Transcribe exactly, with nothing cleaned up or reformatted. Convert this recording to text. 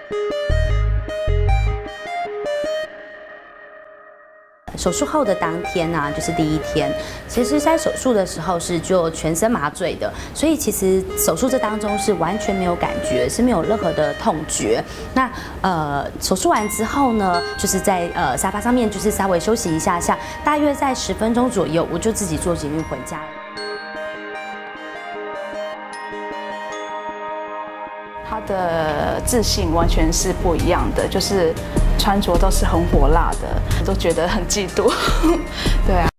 手术后的当天呢、啊，就是第一天，其实在手术的时候是就全身麻醉的，所以其实手术这当中是完全没有感觉，是没有任何的痛觉。那呃手术完之后呢，就是在呃沙发上面就是稍微休息一下下，大约在十分钟左右，我就自己坐捷运回家了。 他的自信完全是不一样的，就是穿着都是很火辣的，都觉得很嫉妒。对啊。